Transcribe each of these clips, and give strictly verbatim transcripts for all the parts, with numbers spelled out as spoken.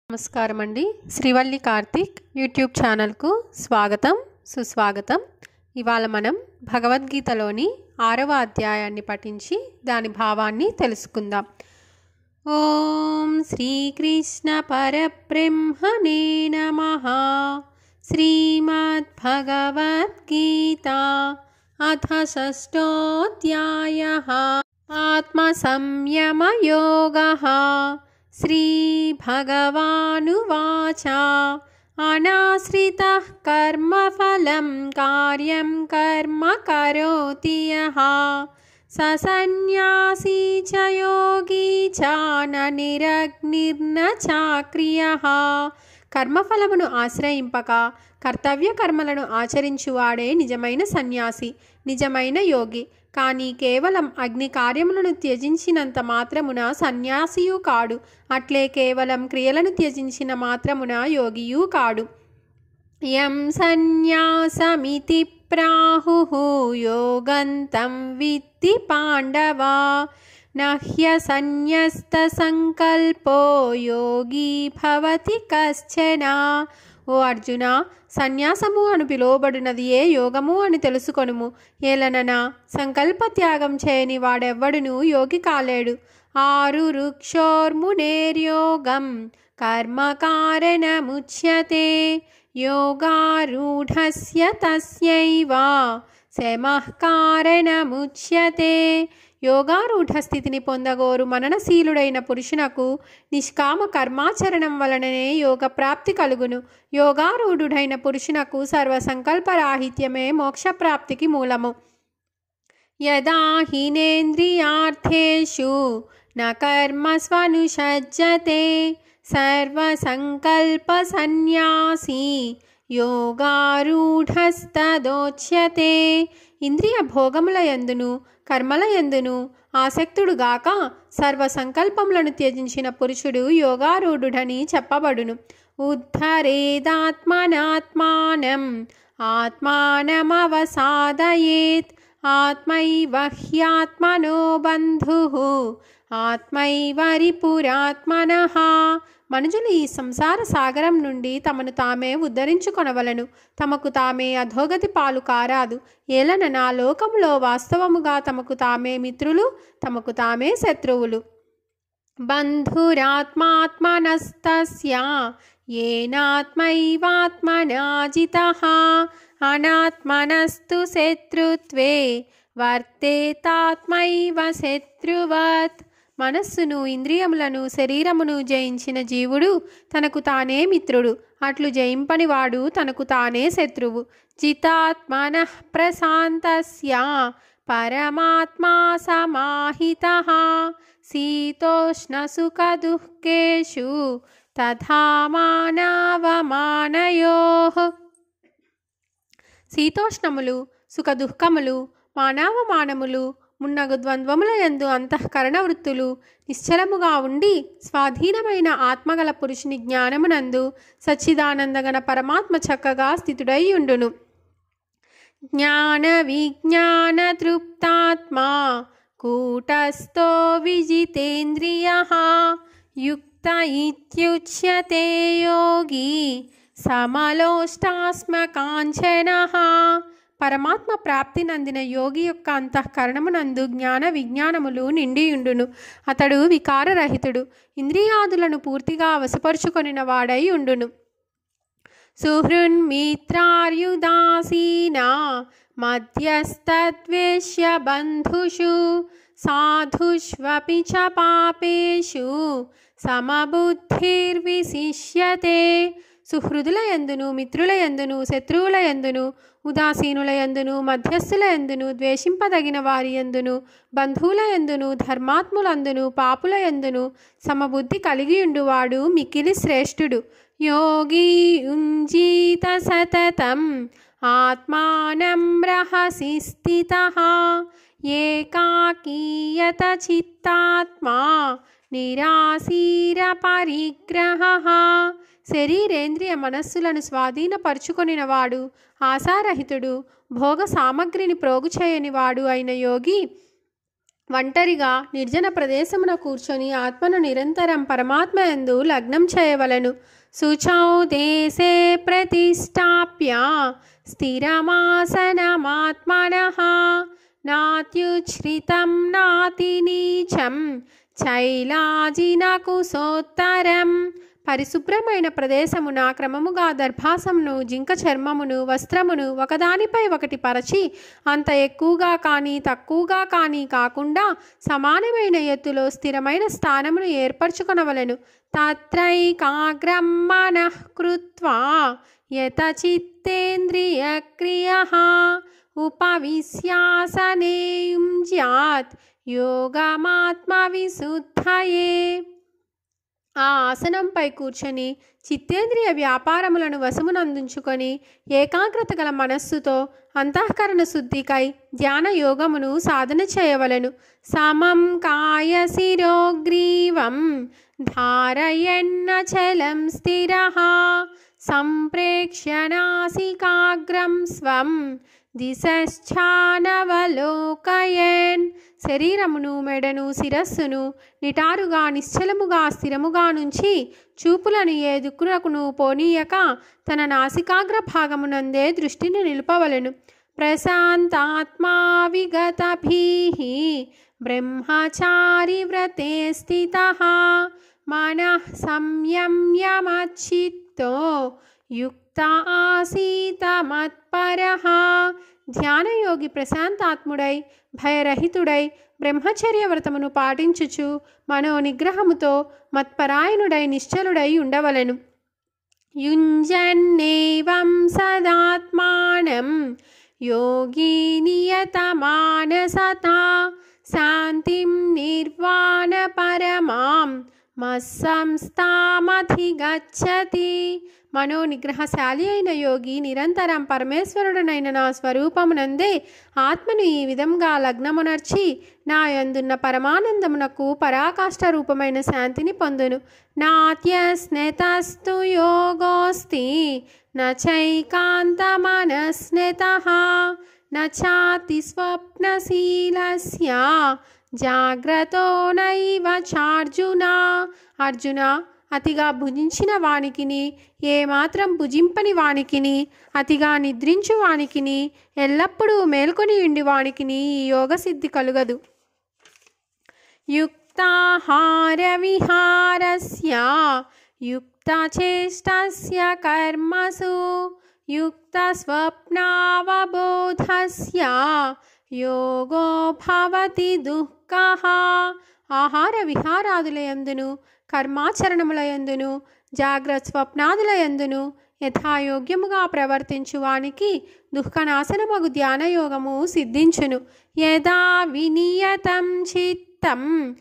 నమస్కారం అండి. శ్రీవల్లి కార్తిక్ యూట్యూబ్ ఛానల్కు స్వాగతం సుస్వాగతం. ఇవాళ మనం భగవద్గీతలోని ఆరవ అధ్యాయాన్ని పఠించి దాని భావాన్ని తెలుసుకుందాం. ఓం శ్రీకృష్ణ పరబ్రహ్మణే నమః. శ్రీమద్ భగవద్గీత అథ షష్ఠోధ్యాయః. ఆత్మ సంయమ యోగః. శ్రీ భగవానువాచ అనాశ్రితః కర్మఫలం కార్యం కర్మ కరోతి యః స సన్యాసీ చ యోగి చ న నిరగ్నిర్న చాక్రియః. కర్మఫలమును ఆశ్రయింపక కర్తవ్య కర్మలను ఆచరించువాడే నిజమైన సన్యాసి, నిజమైన యోగి. కానీ కేవలం అగ్ని కార్యములను త్యజించినంత మాత్రమున సన్యాసియు కాడు, అట్లే కేవలం క్రియలను త్యజించిన మాత్రమున యోగియు కాడు. యం సన్యాసమితి ప్రాహుః యోగంతం విద్ధి పాండవా నహ్య సన్యస్త సంకల్పో యోగి భవతి కశ్చన. ఓ అర్జున, సన్యాసము అని పిలువబడినది ఏ యోగము అని తెలుసుకొనుము. ఏలననా సంకల్ప త్యాగం చేయని వాడెవ్వడును యోగి కాలేడు. ఆరు రుక్షోర్మునేర్యోగం కర్మ కారణముచ్యతే యోగారూఢస్య తస్యైవ శమః కారణముచ్యతే. యోగారూఢ స్థితిని పొందగోరు మననశీలుడైన పురుషునకు నిష్కామ కర్మాచరణం వలననే యోగ ప్రాప్తి కలుగును. యోగారూఢుడైన పురుషునకు సర్వసంకల్పరాహిత్యమే మోక్షప్రాప్తికి మూలము. యదా హీనేంద్రియార్థేషు న కర్మస్వనుషజ్జతే సర్వసంకల్ప సన్యాసి యోగారూఢస్తదోచ్యతే. ఇంద్రియ భోగముల యందును కర్మల యందును ఆసక్తుడుగాక సర్వ సంకల్పములను త్యజించిన పురుషుడు యోగారూఢుడని చెప్పబడును. ఉద్ధరేదాత్మనాత్మానం ఆత్మానమవసాదయేత్ ఆత్మైవ హ్యాత్మనో బంధుః ఆత్మైవ రిపురాత్మనః. మనుజులు ఈ సంసార సాగరం నుండి తమను తామే ఉద్ధరించుకొనవలను, తమకు తామే అధోగతి పాలు కారాదు. ఏలననా లోకములో వాస్తవముగా తమకు తామే మిత్రులు, తమకు తామే శత్రువులు. బంధురాత్మాత్మనస్తస్య ఏనాత్మైవాత్మనా జితః అనాత్మనస్తు శత్రుత్వే వర్తేతాత్మైవ శత్రువత్. మనస్సును ఇంద్రియములను శరీరమును జయించిన జీవుడు తనకు తానే మిత్రుడు, అట్లు జయింపనివాడు తనకు తానే శత్రువు. జితాత్మనః ప్రశాంతస్య పరమాత్మా సమాహితః శీతోష్ణ సుఖ దుఃఖేషు తథా మానవమానయోః. శీతోష్ణములు సుఖ దుఃఖములు మానవమానములు మున్నగు ద్వంద్వముల యందు అంతఃకరణ వృత్తులు నిశ్చలముగా ఉండి స్వాధీనమైన ఆత్మగల పురుషుని జ్ఞానమునందు సచ్చిదానందగణ పరమాత్మ చక్కగా స్థితుడై ఉండును. జ్ఞాన విజ్ఞాన తృప్తాత్మా కూటస్థో విజితేంద్రియః యుక్త ఇత్యుచ్యతే యోగి సమలోష్టాస్మకాంచనః. పరమాత్మ ప్రాప్తి నందిన యోగి యొక్క అంతఃకరణమునందు జ్ఞాన విజ్ఞానములు నిండియుండును. అతడు వికారరహితుడు, ఇంద్రియాదులను పూర్తిగా వశపరుచుకొనిన వాడై ఉండును. సుహృన్మిత్రార్యుదాసీనా మధ్యస్థద్వేష్య బంధుషు సాధుష్వపి చ పాపేషు సమబుద్ధిర్విశిష్యతే. సుహృదుల యందును మిత్రుల యందును శత్రువుల యందును ఉదాసీనుల యందును మధ్యస్థుల యందును ద్వేషింపదగిన వారి యందును బంధువుల యందును ధర్మాత్ములందును పాపుల యందును సమబుద్ధి కలిగియుండువాడు మిక్కిలి శ్రేష్ఠుడు. యోగి యుంజీత సతతం ఆత్మానం రహసి స్థితః ఏకాకీయత చిత్తాత్మా నిరాశీర పరిగ్రహః. శరీరేంద్రియ మనస్సులను స్వాధీనపరుచుకొనినవాడు ఆశారహితుడు భోగ సామగ్రిని ప్రోగు చేయనివాడు అయిన యోగి ఒంటరిగా నిర్జన ప్రదేశమున కూర్చొని ఆత్మను నిరంతరం పరమాత్మ యందు లగ్నం చేయవలెను. శుచౌ దేశే ప్రతిష్టాప్య స్థిరమాసనమాత్మనః నాత్యుచ్ఛ్రితం నాతి నీచం చైలాజినకుశోత్తరం. పరిశుభ్రమైన ప్రదేశమున క్రమముగా దర్భాసమును జింక చర్మమును వస్త్రమును ఒకదానిపై ఒకటి పరచి అంత ఎక్కువగా కానీ తక్కువగా కానీ కాకుండా సమానమైన ఎత్తులో స్థిరమైన స్థానమును ఏర్పరచుకొనవలెను. తత్రైకాగ్రం మనః కృత్వా యత చిత్తేంద్రియ క్రియః ఉపవిశ్యాసనే యుంజ్యాత్ యోగమాత్మ విశుద్ధయే. ఆ ఆసనంపై కూర్చొని చిత్తేంద్రియ వ్యాపారములను వశమునందుంచుకొని ఏకాగ్రత గల మనస్సుతో అంతఃకరణ శుద్ధికై ధ్యాన యోగమును సాధన చేయవలెను. సమం కాయ శిరోగ్రీవం ధారయన్నచలం స్థిరః సంప్రేక్ష్య నాసికాగ్రం స్వం దిశశ్చానవలోకయన్. శరీరమును మెడను శిరస్సును నిటారుగా నిశ్చలముగా స్థిరముగా నుంచి చూపులను ఏ దిక్కునకును పోనీయక తన నాసికాగ్ర భాగమునందే దృష్టిని నిలుపవలెను. ప్రశాంతాత్మా విగతభీః బ్రహ్మచారి వ్రతే స్థితః మనః సంయమ్యమచ్చిత్తో యుక్త ఆసీత మత్పరః. ధ్యానయోగి ప్రశాంతాత్ముడై భయరహితుడై బ్రహ్మచర్య వ్రతమును పాటించుచు మనో నిగ్రహముతో మత్పరాయణుడై నిశ్చలుడై ఉండవలెను. యుంజన్నేవం సదాత్మానం యోగి నియతమానసతా శాంతిం నిర్వాణ పరమాం మత్సంస్థామధిగచ్చతి. మనో నిగ్రహశాలి అయిన యోగి నిరంతరం పరమేశ్వరుడనైన నా స్వరూపమునందే ఆత్మను ఈ విధంగా లగ్నమునర్చి నా యందున్న పరమానందమునకు పరాకాష్ఠ రూపమైన శాంతిని పొందును. నాత్యస్నెతస్తు యోగోస్తి నచైకాంతమనస్నెతః నచాతి స్వప్నశీలస్య జాగ్రతో నైవ చార్జున. అర్జున, అతిగా భుజించిన వానికిని ఏమాత్రం భుజింపని వానికిని అతిగా నిద్రించు వానికిని ఎల్లప్పుడూ మేల్కొని ఉండి వానికిని ఈ యోగసిద్ధి కలుగదు. యుక్తాహార విహారస్య యుక్తచేష్టస్య కర్మసు యుక్త స్వప్నావబోధస్య యోగో భవతి దుఃఖః. ఆహార విహారాదులయందును కర్మాచరణములయందును జాగ్రత్త స్వప్నాదులయందును యథాయోగ్యముగా ప్రవర్తించువానికి దుఃఖనాశనమగు ధ్యానయోగము సిద్ధించును. యదా వినియతం చిత్తం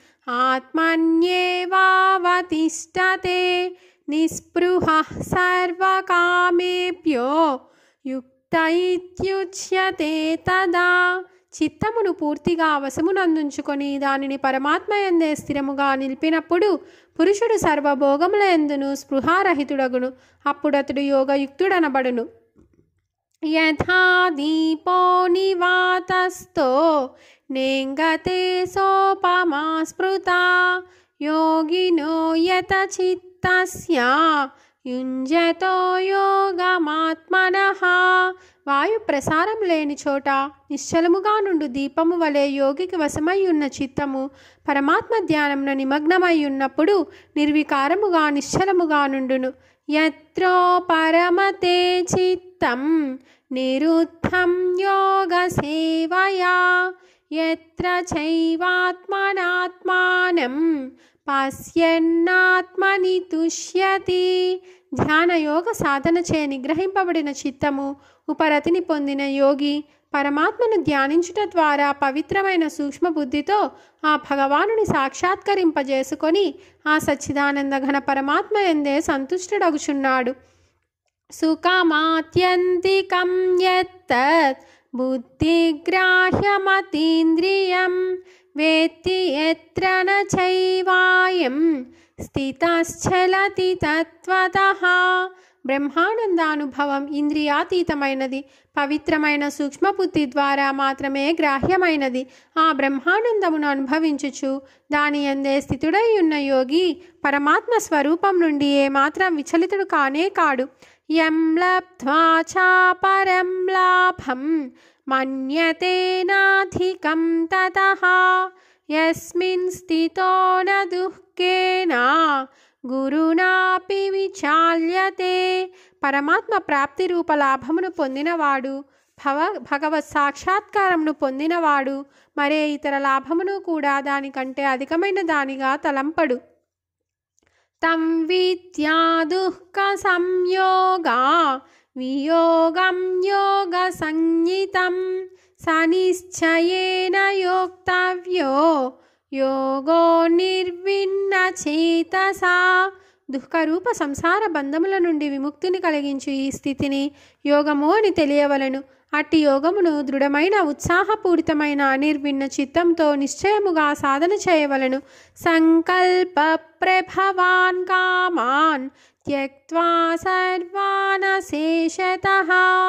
ఆత్మన్యేవావతిష్టతే నిస్పృహః సర్వకామేభ్యో యుక్త ఇత్యుచ్యతే తదా. చిత్తమును పూర్తిగా వశమునందుంచుకొని దానిని పరమాత్మయందే స్థిరముగా నిలిపినప్పుడు పురుషుడు సర్వభోగముల యందును స్పృహారహితుడగును. అప్పుడతడు యోగయుక్తుడనబడును. యథా దీపో నివాతస్థో నేంగతే సోపమా స్మృతా యోగినో యత చిత్తస్య యుంజతో యోగమాత్మనః. వాయు ప్రసారం లేని చోట నిశ్చలముగా నుండు దీపము వలె యోగికి వశమై ఉన్న చిత్తము పరమాత్మ ధ్యానమున నిమగ్నమై ఉన్నప్పుడు నిర్వికారముగా నిశ్చలముగా నుండును. యత్రో పరమతే చిత్తం నిరుద్ధం యోగ సేవయా యత్ర చైవాత్మనాత్మానం పశ్యన్నాత్మని తుష్యతి. ధ్యానయోగ సాధన చే నిగ్రహింపబడిన చిత్తము ఉపరతిని పొందిన యోగి పరమాత్మను ధ్యానించుట ద్వారా పవిత్రమైన సూక్ష్మ బుద్ధితో ఆ భగవానుని సాక్షాత్కరింపజేసుకొని ఆ సచ్చిదానంద ఘన పరమాత్మ యందే సంతుష్టుడగుచున్నాడు. సుఖమాత్యంతికం యత్తత్ బుద్ధిగ్రాహ్యమతీంద్రియం వేత్తి యత్ర న చైవాయం స్థితశ్చలతి తత్వతః. బ్రహ్మానందానుభవం ఇంద్రియాతీతమైనది, పవిత్రమైన సూక్ష్మబుద్ధి ద్వారా మాత్రమే గ్రాహ్యమైనది. ఆ బ్రహ్మానందమును అనుభవించుచు దాని యందే స్థితుడై ఉన్న యోగి పరమాత్మ స్వరూపం నుండి ఏమాత్రం విచలితుడు కానే కాడు. యం లబ్ధ్వా చాపరం లాభం మన్యతే నాధికం తతః యస్మిన్ స్థితో న దుఃఖేన గురునాపి విచాల్యతే. పరమాత్మ ప్రాప్తి రూప లాభమును పొందినవాడు, భవ భగవత్ సాక్షాత్కారమును పొందినవాడు మరే ఇతర లాభమును కూడా దానికంటే అధికమైన దానిగా తలంపడు. తం విద్యా దుఃఖ సంయోగా వియోగం యోగ సంజ్ఞితం సనిశ్చయేన యోక్తవ్యో యోగో నిర్విన్న చేతసా. దుఃఖరూప సంసార బంధముల నుండి విముక్తిని కలిగించు ఈ స్థితిని యోగము అని తెలియవలెను. అట్టి యోగమును దృఢమైన ఉత్సాహపూరితమైన నిర్విన్న చిత్తంతో నిశ్చయముగా సాధన చేయవలెను. సంకల్ప ప్రభవాన్ కామాన్ త్యక్త్వా సర్వాన్ శేషతః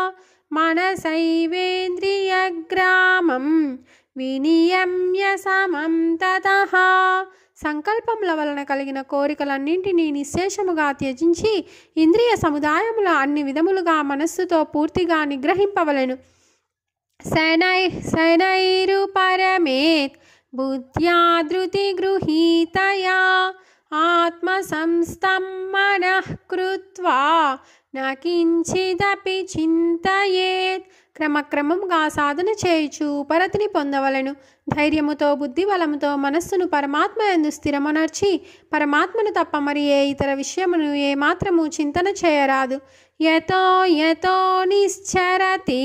మనసైవేంద్రియగ్రామం వినియమ్య సమం తతః. సంకల్పముల వలన కలిగిన కోరికలన్నింటినీ నిశ్శేషముగా త్యజించి ఇంద్రియ సముదాయముల అన్ని విధములుగా మనస్సుతో పూర్తిగా నిగ్రహింపవలెను. శనై శనైరు పరమేత్ బుద్ధ్యా ధృతి గృహీతయా ఆత్మ సంస్థం మనః కృత్వా నకించిదపి చింతయేత్. క్రమక్రమముగా సాధన చేయుచు ఉపరతిని పొందవలెను. ధైర్యముతో బుద్ధి బలముతో మనస్సును పరమాత్మ యందు స్థిరమనర్చి పరమాత్మను తప్ప మరి ఏ ఇతర విషయమును ఏమాత్రము చింతన చేయరాదు. యతో యతో నిశ్చరతి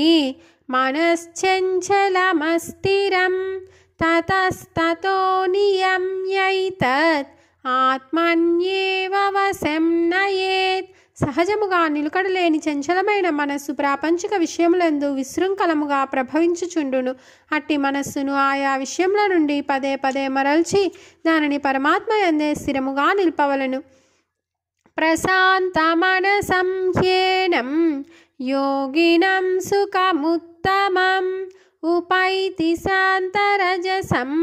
మనశ్చంచలమస్థిరం తతస్తతో నియమ్యైతత్ ఆత్మన్యేవ వశం నయేత్. సహజముగా నిలుకడలేని చంచలమైన మనస్సు ప్రాపంచిక విషయములందు విశృంఖలముగా ప్రభవించుచుండును. అట్టి మనస్సును ఆయా విషయముల నుండి పదే పదే మరల్చి దానిని పరమాత్మ యందే స్థిరముగా నిల్పవలెను. ప్రశాంత మనసం హ్యేనం యోగినం సుఖముత్తమం ఉపైతి శాంతరజసం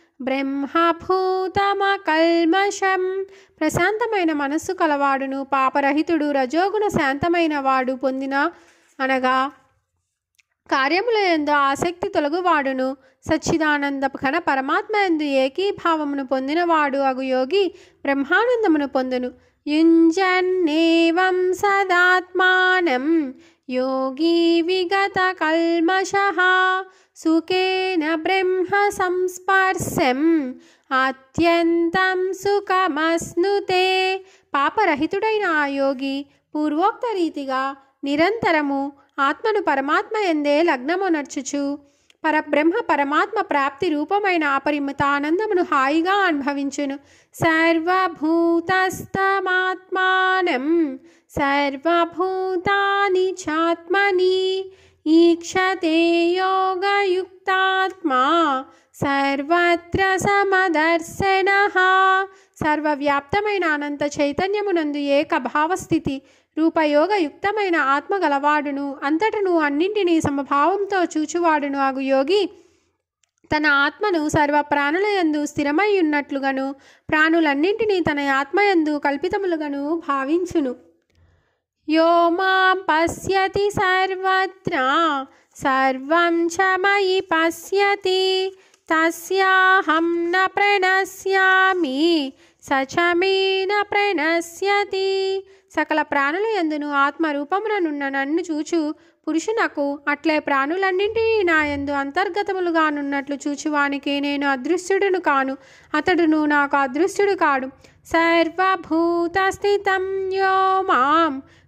బ్రహ్మభూతమకల్మషం. ప్రశాంతమైన మనస్సు కలవాడును పాపరహితుడు రజోగుణ శాంతమైన వాడు పొందిన అనగా కార్యముల యందు ఆసక్తి తొలగువాడును సచ్చిదానంద ఘన పరమాత్మ యందు ఏకీభావమును పొందినవాడు అగు యోగి బ్రహ్మానందమును పొందును. యుంజన్నేవం సదాత్మానం యోగి విగత కల్మషః సుఖేన బ్రహ్మ సంస్పర్శం అత్యంతం సుఖమస్నుతే. పాపరహితుడైన ఆ యోగి పూర్వోక్త రీతిగా నిరంతరము ఆత్మను పరమాత్మ యందే లగ్నమునర్చుచు పరబ్రహ్మ పరమాత్మ ప్రాప్తి రూపమైన అపరిమిత ఆనందమును హాయిగా అనుభవించును. సర్వభూతస్థమాత్మానం సర్వభూతాని చాత్మని ఈక్షతే యోగయుక్తాత్మా సర్వత్ర సమదర్శనః. సర్వవ్యాప్తమైన అనంత చైతన్యమునందు ఏక భావస్థితి రూపయోగయుక్తమైన ఆత్మ గలవాడును అంతటను అన్నింటినీ సమభావంతో చూచువాడును అగు యోగి తన ఆత్మను సర్వ ప్రాణులయందు స్థిరమై ఉన్నట్లుగాను ప్రాణులన్నింటినీ తన ఆత్మయందు కల్పితములుగాను భావించును. యో మాం పశ్యతి సర్వత్ర సర్వం చ మయి పశ్యతి తస్యాహం న ప్రణశ్యామి సచ మే న ప్రణశ్యతి. సకల ప్రాణుల యందును ఆత్మరూపముననున్న నన్ను చూచు పురుషునకు అట్లే ప్రాణులన్నింటినీ నా యందు అంతర్గతములుగానున్నట్లు చూచువానికి నేను అదృశ్యుడును కాను, అతడును నాకు అదృశ్యుడు కాడు. సర్వభూతస్థితం యో మాం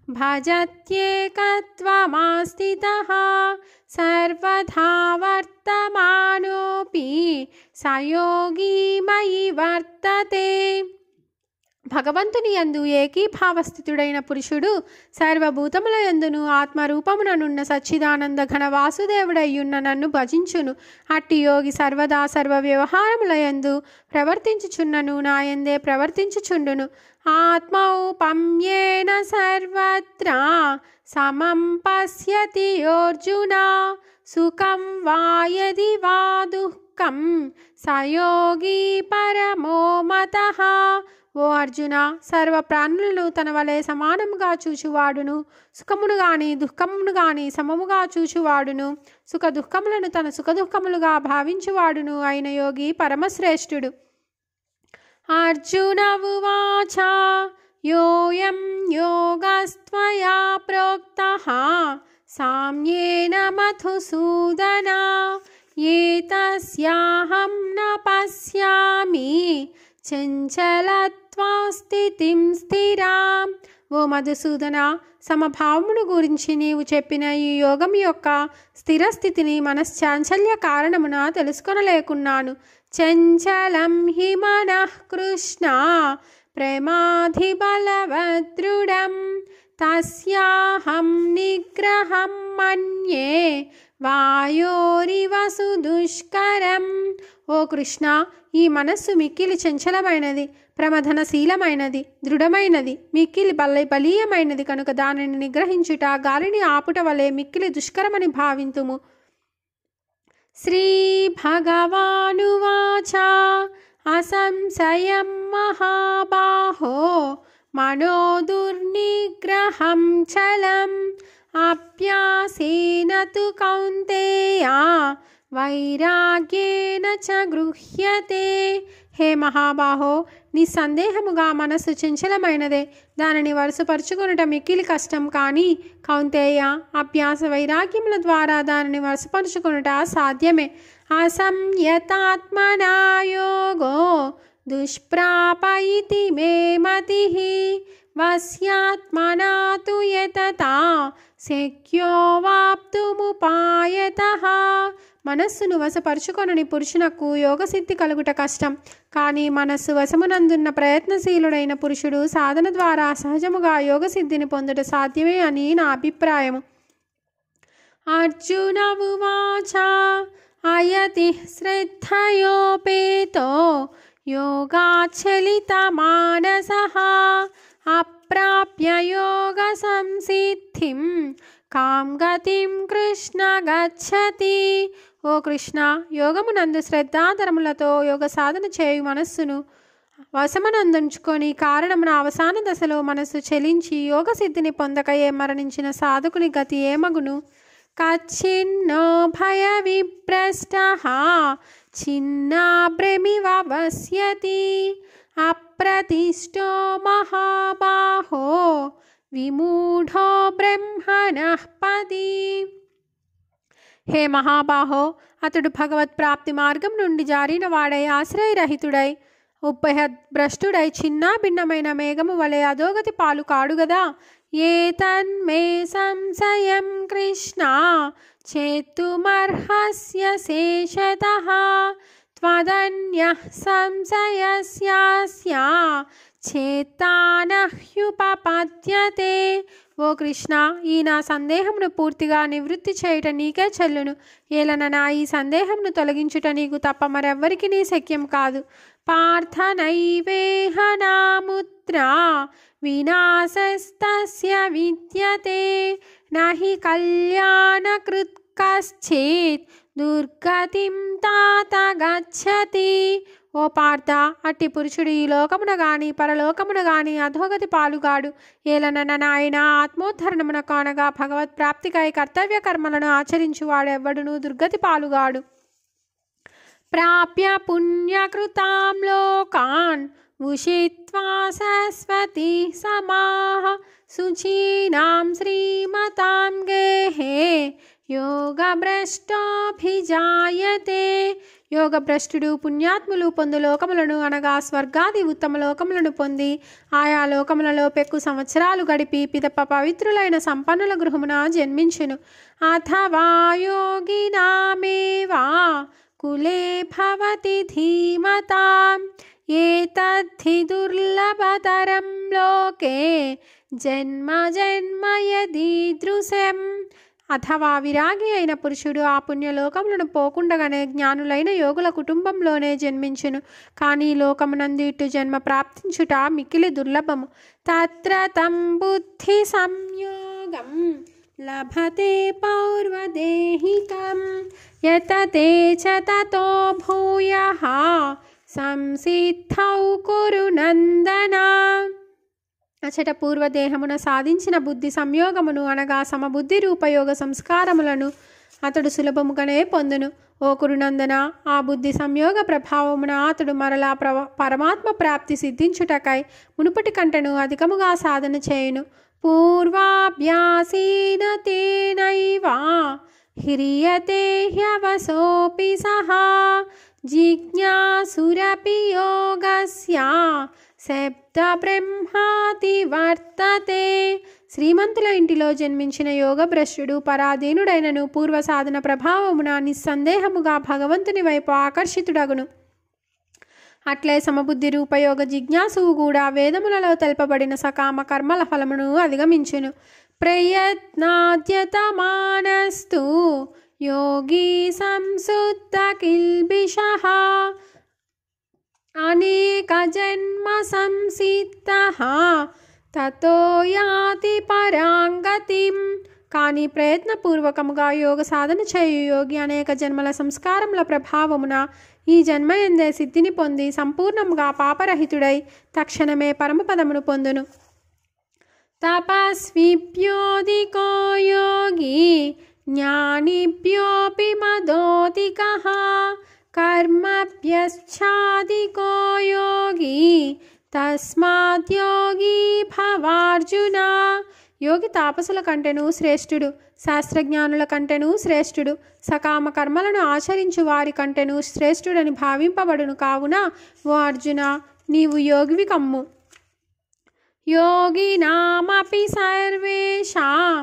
భజత్యేకత్వమాస్థితః సర్వధా వర్తమానోపి సయోగి మయి వర్తతే. భగవంతుని యందు ఏకీభావస్థితుడైన పురుషుడు సర్వభూతముల యందును ఆత్మరూపముననున్న సచ్చిదానంద ఘన వాసుదేవుడయ్యున్న నన్ను భజించును. అట్టి యోగి సర్వదా సర్వ వ్యవహారముల యందు ప్రవర్తించుచున్నను నా యందే ప్రవర్తించుచుండును. ఆత్మౌపమ్యేన సర్వత్ర సమం పశ్యతి యోర్జున సుఖం వా యది వా దుఃఖం సయోగి పరమో మతః. ఓ అర్జున, సర్వ ప్రాణులను తన వలె సమానముగా చూచువాడును, సుఖమును గాని దుఃఖమును గాని సమముగా చూచువాడును, సుఖ దుఃఖములను తన సుఖ దుఃఖములుగా భావించువాడును అయిన యోగి పరమశ్రేష్ఠుడు. అర్జున ఉవాచ యోయం యోగస్త్వయా ప్రోక్తః సామ్యేన మధుసూదన ఏతస్యాహం న పశ్యామి చంచలత్వా స్థితిం స్థిరాం. ఓ మధుసూదన, సమభావమును గురించి నీవు చెప్పిన ఈ యోగం యొక్క స్థిరస్థితిని మనశ్చాంచల్య కారణమున తెలుసుకొనలేకున్నాను. చంచలం హి మనః కృష్ణ ప్రమాధి బలవదృఢం తస్యాహం నిగ్రహం మన్యే వాయోరివ సుదుష్కరం. ఓ కృష్ణ, ఈ మనస్సు మిక్కిలి చంచలమైనది, ప్రమథనశీలమైనది, దృఢమైనది, మిక్కిలి బల బలీయమైనది కనుక దానిని నిగ్రహించుట గాలిని ఆపుట వలె మిక్కిలి దుష్కరమని భావింతుము. శ్రీ భగవానువాచ అసంశయం మహాబాహో మనో దుర్నిగ్రహం చలం అభ్యాసేన తు కౌంతేయ వైరాగ్యేన చ గృహ్యతే. హే మహాబాహో, నిస్సందేహముగా మనస్సు చంచలమైనదే, దానిని వరుసపరుచుకొనుట మిక్కిలి కష్టం. కానీ కౌంతేయ, అభ్యాస వైరాగ్యముల ద్వారా దానిని వరుసపరుచుకొనుట సాధ్యమే. అసంయతాత్మనా యోగో దుష్ప్రాప ఇతి మే మతిః వస్యాత్మనా తు యతతా శక్యో వాప్తుముపాయతః. మనస్సును వశపరుచుకొనని పురుషునకు యోగసిద్ధి కలుగుట కష్టం. కానీ మనస్సు వశమునందున్న ప్రయత్నశీలుడైన పురుషుడు సాధన ద్వారా సహజముగా యోగసిద్ధిని పొందుట సాధ్యమే అని నా అభిప్రాయము. అర్జున ఉవాచ అయతి శ్రద్ధయోపేతో యోగాచలిత మానసః అప్రాప్య యోగ సంసిద్ధిం కాం గతిం కృష్ణ గచ్చతి. ఓ కృష్ణ, యోగమునందు శ్రద్ధాధరములతో యోగ సాధన చేయు మనస్సును వశమనందుంచుకొని కారణమున అవసాన దశలో మనస్సు చెలించి యోగ సిద్ధిని పొందకయే మరణించిన సాధకుని గతి ఏమగును? కచ్చిన్నో భయ విభ్రష్టః చిన్నాభ్రమివ వస్యతి అప్రతిష్టో మహాబాహో విమూఢో బ్రహ్మణః పది. హే మహాబాహో, అతడు భగవత్ ప్రాప్తి మార్గం నుండి జారిన వాడై ఆశ్రయరహితుడై ఉపహద్భ్రష్టుడై చిన్నా భిన్నమైన మేఘము వలె అధోగతి పాలు కాడుగదా. ఏతన్మే సంశయం కృష్ణ చేతుమర్హస్య శేషతః త్వదన్యః సంశయస్యాస్య చేత్తానహ్యుపపద్యతే. ఓ కృష్ణ, ఈ నా సందేహమును పూర్తిగా నివృత్తి చేయుట నీకే చెల్లును. ఏలన నా ఈ సందేహమును తొలగించుట నీకు తప్ప మరెవ్వరికి నీ శక్యం కాదు. పార్థ నైవేహ నాముత్ర వినాశస్తస్య విద్యతే నహి కళ్యాణకృత్ కశ్చిత్ దుర్గతిం తాత గచ్చతి. ఓ పార్థ, అట్టి పురుషుడు ఈ లోకమున గాని పరలోకమున గాని అధోగతి పాలుగాడు. ఏలన నాయన, ఆత్మోద్ధరణమున కానగా భగవత్ ప్రాప్తికై కర్తవ్య కర్మలను ఆచరించువాడెవ్వడును దుర్గతి పాలుగాడు. ప్రాప్య పుణ్యకృతాం లోకాన్ ఉషిత్వా సరస్వతి సమాః శుచీనాం శ్రీమతాం గేహే యోగభ్రష్టోభిజాయతే. యోగభ్రష్టుడు పుణ్యాత్ములు పొందు లోకములను అనగా స్వర్గాది ఉత్తమ లోకములను పొంది ఆయా లోకములలో పెక్కు సంవత్సరాలు గడిపి పిదప పవిత్రులైన సంపన్నుల గృహమున జన్మించును. అథవా యోగినామేవా కులే భవతి ధీమతాం ఏతద్ధి దుర్లభతరం లోకే జన్మ జన్మ యదీదృశం అథవా విరాగి అయిన పురుషుడు ఆ పుణ్యలోకములను పోకుండగానే జ్ఞానులైన యోగుల కుటుంబంలోనే జన్మించును. కానీ లోకమునందు ఇటు జన్మ ప్రాప్తించుట మిక్కిలి దుర్లభము. తత్ర తం బుద్ధి సంయోగం లభతే పౌర్వదేహికం యతతే చ తతో భూయః సంసిద్ధౌ కురు నందన. అచట పూర్వదేహమున సాధించిన బుద్ధి సంయోగమును అనగా సమబుద్ధి రూపయోగ సంస్కారములను అతడు సులభముగానే పొందును. ఓ కురునందన, ఆ బుద్ధి సంయోగ ప్రభావమున అతడు మరలా ప్రవ పరమాత్మ ప్రాప్తి సిద్ధించుటకై మునుపటి కంటను అధికముగా సాధన చేయును. పూర్వాభ్యాసేన తేనైవా హ్రియతే హ్యవసోపి సహా జిజ్ఞాసురపి యోగస్య శబ్ద బ్రహ్మాతి వర్తతే. శ్రీమంతుల ఇంటిలో జన్మించిన యోగభ్రష్టుడు పరాధీనుడైనను పూర్వ సాధన ప్రభావమున నిస్సందేహముగా భగవంతుని వైపు ఆకర్షితుడగును. అట్లే సమబుద్ధి రూపయోగ జిజ్ఞాసువు కూడా వేదములలో తెలుపబడిన సకామ కర్మల ఫలమును అధిగమించును. ప్రయత్నాద్యతమానస్తు యోగి సంసుత్త కిల్బిషః అనేక జన్మ సంసిద్ధః తతో యాతి పరాంగతిం. కానీ ప్రయత్నపూర్వకముగా యోగ సాధన చేయు యోగి అనేక జన్మల సంస్కారముల ప్రభావమున ఈ జన్మయందే సిద్ధిని పొంది సంపూర్ణముగా పాపరహితుడై తక్షణమే పరమపదమును పొందును. తపస్విభ్యోధికో యోగి జ్ఞానిభ్యోపి మదోధికః కర్మభ్యశ్చాధికో యోగి తస్మాద్యోగి భవార్జున. యోగి తాపసుల కంటెను శ్రేష్ఠుడు, శాస్త్రజ్ఞానుల కంటెను శ్రేష్ఠుడు, సకామ కర్మలను ఆచరించు వారి కంటెను శ్రేష్ఠుడని భావింపబడును. కావున ఓ అర్జున, నీవు యోగివి కమ్ము. యోగినామపి సర్వేషాం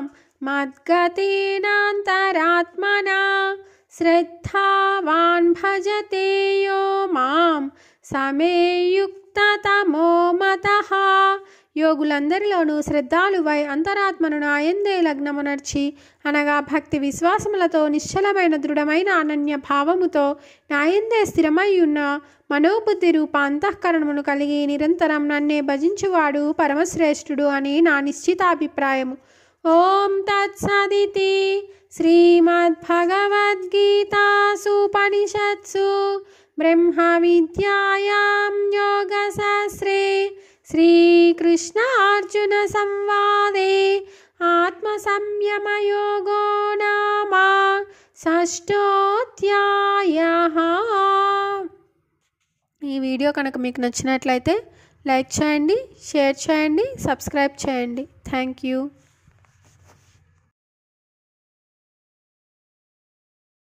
మద్గతేనాంతరాత్మనా శ్రద్ధావాన్ భజతే యో మాం సమే యుక్తతమో మతః. యోగులందరిలోనూ శ్రద్ధాలువై అంతరాత్మను నాయందే లగ్నమునర్చి అనగా భక్తి విశ్వాసములతో నిశ్చలమైన దృఢమైన అనన్య భావముతో నాయందే స్థిరమై ఉన్న మనోబుద్ధి రూప అంతఃకరణమును కలిగి నిరంతరం నన్నే భజించువాడు పరమశ్రేష్ఠుడు అని నా నిశ్చితాభిప్రాయము. ఓం తత్సదితి. శ్రీమద్భగవద్గీతాసూపనిషత్సు బ్రహ్మ విద్యాయాం యోగశాస్త్రే శ్రీకృష్ణ అర్జున సంవాదే ఆత్మసంయమయోగో నామ షష్ఠోధ్యాయః. ఈ వీడియో కనుక మీకు నచ్చినట్లయితే లైక్ చేయండి, షేర్ చేయండి, సబ్స్క్రైబ్ చేయండి. Thank you.